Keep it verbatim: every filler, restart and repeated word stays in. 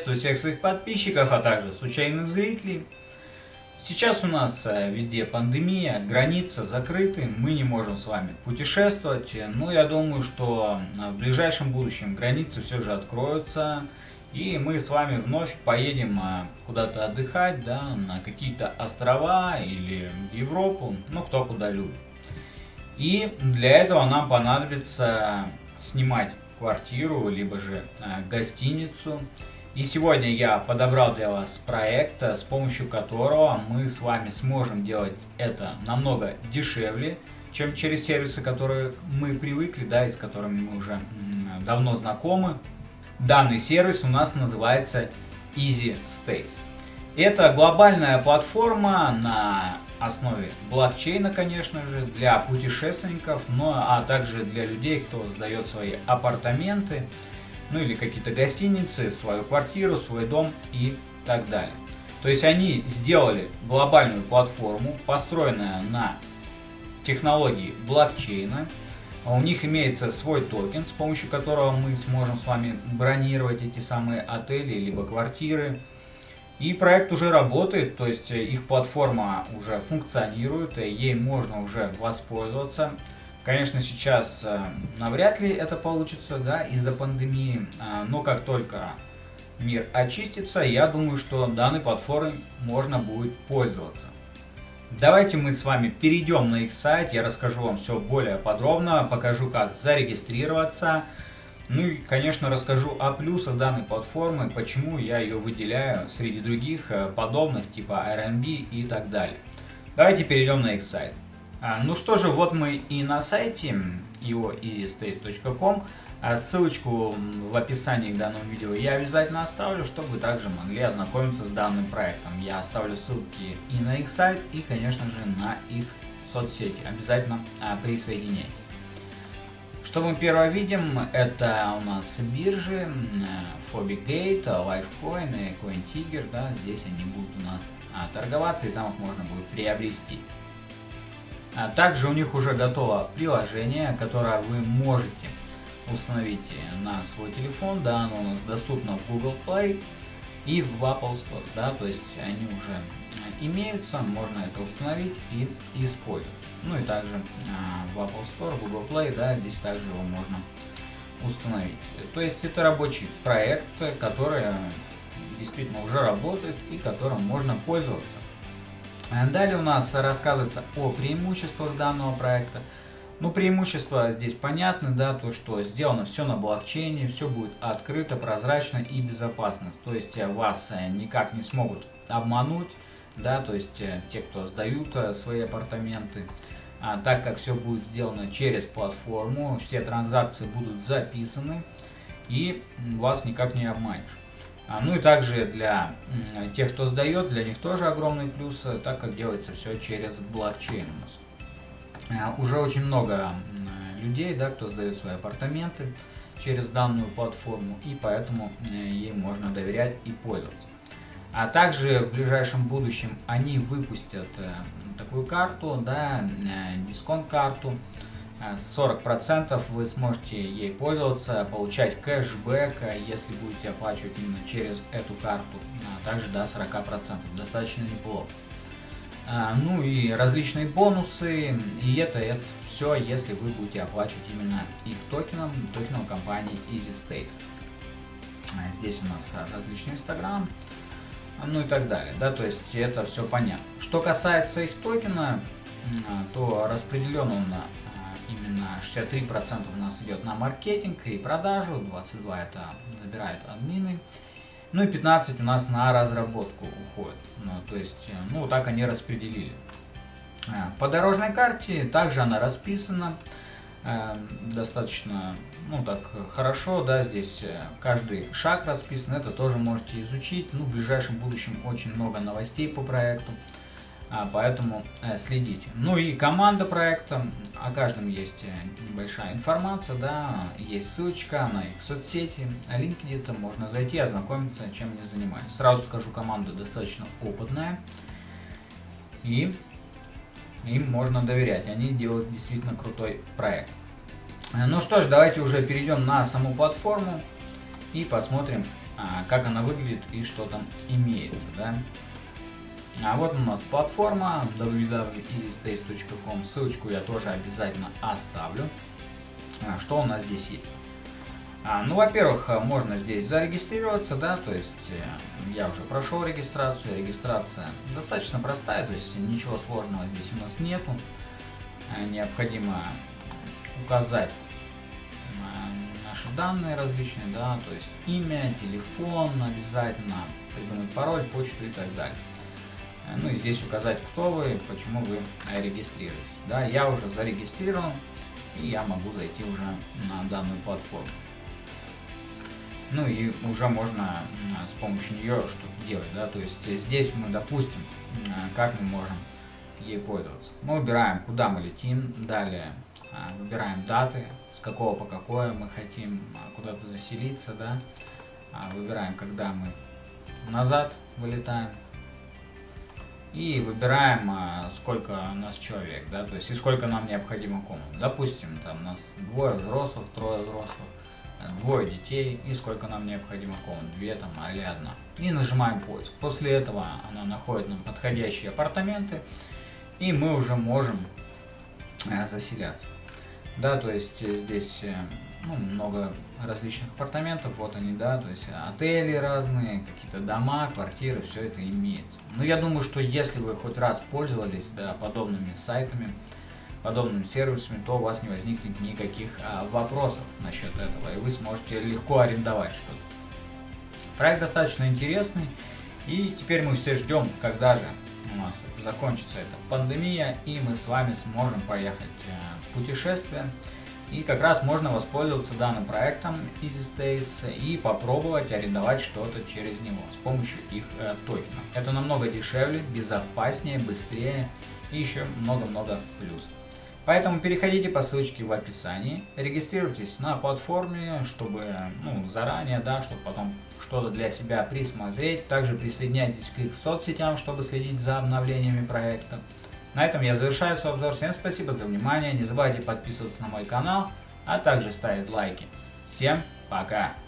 Приветствую всех своих подписчиков, а также случайных зрителей. Сейчас у нас везде пандемия, границы закрыты, мы не можем с вами путешествовать. Но я думаю, что в ближайшем будущем границы все же откроются. И мы с вами вновь поедем куда-то отдыхать, да, на какие-то острова или в Европу, ну кто куда любит. И для этого нам понадобится снимать квартиру, либо же э, гостиницу. И сегодня я подобрал для вас проект, с помощью которого мы с вами сможем делать это намного дешевле, чем через сервисы, которые мы привыкли, да, и с которыми мы уже м, давно знакомы. Данный сервис у нас называется EasyStays. Это глобальная платформа на основе блокчейна, конечно же, для путешественников, но а также для людей, кто сдает свои апартаменты, ну или какие-то гостиницы, свою квартиру, свой дом и так далее. То есть они сделали глобальную платформу, построенную на технологии блокчейна. У них имеется свой токен, с помощью которого мы сможем с вами бронировать эти самые отели либо квартиры. И проект уже работает, то есть их платформа уже функционирует, и ей можно уже воспользоваться. Конечно, сейчас э, навряд ли это получится, да, из-за пандемии, э, но как только мир очистится, я думаю, что данной платформой можно будет пользоваться. Давайте мы с вами перейдем на их сайт, я расскажу вам все более подробно, покажу, как зарегистрироваться. Ну и, конечно, расскажу о плюсах данной платформы, почему я ее выделяю среди других подобных, типа Airbnb и так далее. Давайте перейдем на их сайт. А, ну что же, вот мы и на сайте и о easy stays точка com. А ссылочку в описании к данному видео я обязательно оставлю, чтобы вы также могли ознакомиться с данным проектом. Я оставлю ссылки и на их сайт, и, конечно же, на их соцсети. Обязательно а, присоединяйтесь. Что мы первое видим, это у нас биржи, Phobigate, Lifecoin и CoinTiger, да, здесь они будут у нас а, торговаться, и там их можно будет приобрести. А также у них уже готово приложение, которое вы можете установить на свой телефон, да, оно у нас доступно в Google Play и в Apple Store, да, то есть они уже имеются, можно это установить и использовать. Ну и также э, в Apple Store, Google Play, да, здесь также его можно установить. То есть это рабочий проект, который действительно уже работает и которым можно пользоваться. Далее у нас рассказывается о преимуществах данного проекта. Ну, преимущества здесь понятны, да, то, что сделано все на блокчейне, все будет открыто, прозрачно и безопасно. То есть вас никак не смогут обмануть. Да, то есть те, кто сдают свои апартаменты, а, так как все будет сделано через платформу, все транзакции будут записаны и вас никак не обманешь. А, ну и также для м, тех, кто сдает, для них тоже огромный плюс, так как делается все через блокчейн у нас. А, уже очень много м, людей, да, кто сдает свои апартаменты через данную платформу, и поэтому э, ей можно доверять и пользоваться. А также в ближайшем будущем они выпустят э, такую карту, да, э, дисконт-карту. Э, сорок процентов вы сможете ей пользоваться, получать кэшбэк, если будете оплачивать именно через эту карту. А также до сорока процентов. Достаточно неплохо. А, ну и различные бонусы. И это, это все, если вы будете оплачивать именно их токеном, токеном компании EasyStays. А здесь у нас различный Instagram. Ну и так далее, да, то есть это все понятно. Что касается их токена, то распределен он на именно шестьдесят три процента у нас идет на маркетинг и продажу, двадцать два процента это забирают админы, ну и пятнадцать процентов у нас на разработку уходит. Ну, то есть, ну вот так они распределили. По дорожной карте также она расписана достаточно, ну так, хорошо, да, здесь каждый шаг расписан, это тоже можете изучить. Ну, в ближайшем будущем очень много новостей по проекту, а, поэтому э, следите. Ну и команда проекта, о каждом есть небольшая информация, да, есть ссылочка на их соцсети, линк где-то, можно зайти, ознакомиться, чем они занимаются. Сразу скажу, команда достаточно опытная, и им можно доверять, они делают действительно крутой проект. Ну что ж, давайте уже перейдем на саму платформу и посмотрим, как она выглядит и что там имеется, да. А вот у нас платформа дабл ю дабл ю дабл ю точка easyspace точка ком, ссылочку я тоже обязательно оставлю. Что у нас здесь есть? А, ну, во-первых, можно здесь зарегистрироваться, да, то есть я уже прошел регистрацию, регистрация достаточно простая, то есть ничего сложного здесь у нас нету. Необходимо указать наши данные различные, да, то есть имя, телефон обязательно, придумать пароль, почту и так далее. Ну и здесь указать, кто вы, почему вы регистрируетесь. Да, я уже зарегистрирован, и я могу зайти уже на данную платформу. Ну и уже можно с помощью нее что-то делать, да, то есть здесь мы, допустим, как мы можем ей пользоваться. Мы выбираем, куда мы летим, далее выбираем даты, с какого по какое мы хотим куда-то заселиться, да, выбираем, когда мы назад вылетаем. И выбираем, сколько у нас человек, да, то есть и сколько нам необходимо комнат. Допустим, там у нас двое взрослых, трое взрослых, двое детей, и сколько нам необходимо комнат, две там или одна. И нажимаем поиск. После этого она находит нам подходящие апартаменты, и мы уже можем заселяться. Да, то есть здесь ну, много различных апартаментов, вот они, да, то есть отели разные, какие-то дома, квартиры, все это имеется. Но я думаю, что если вы хоть раз пользовались, да, подобными сайтами, подобными сервисами, то у вас не возникнет никаких а, вопросов насчет этого, и вы сможете легко арендовать что-то. Проект достаточно интересный, и теперь мы все ждем, когда же у нас закончится эта пандемия, и мы с вами сможем поехать в путешествие. И как раз можно воспользоваться данным проектом EasySpace и попробовать арендовать что-то через него с помощью их э, токенов. Это намного дешевле, безопаснее, быстрее и еще много-много плюсов. Поэтому переходите по ссылочке в описании, регистрируйтесь на платформе, чтобы ну, заранее, да, чтобы потом что-то для себя присмотреть. Также присоединяйтесь к их соцсетям, чтобы следить за обновлениями проекта. На этом я завершаю свой обзор. Всем спасибо за внимание. Не забывайте подписываться на мой канал, а также ставить лайки. Всем пока!